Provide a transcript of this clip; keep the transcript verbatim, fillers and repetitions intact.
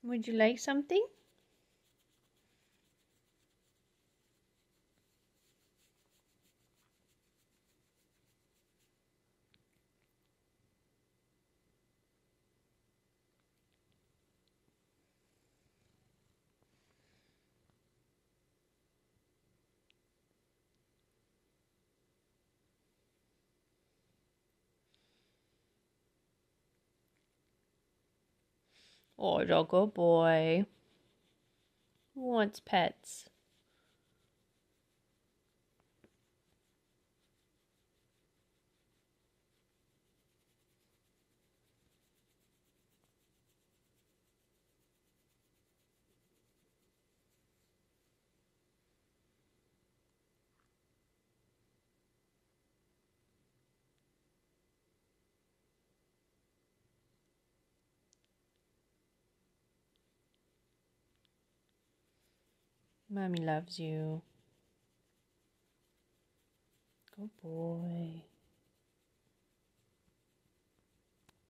Would you like something? Oh, doggo boy. Who wants pets? Mommy loves you. Good boy.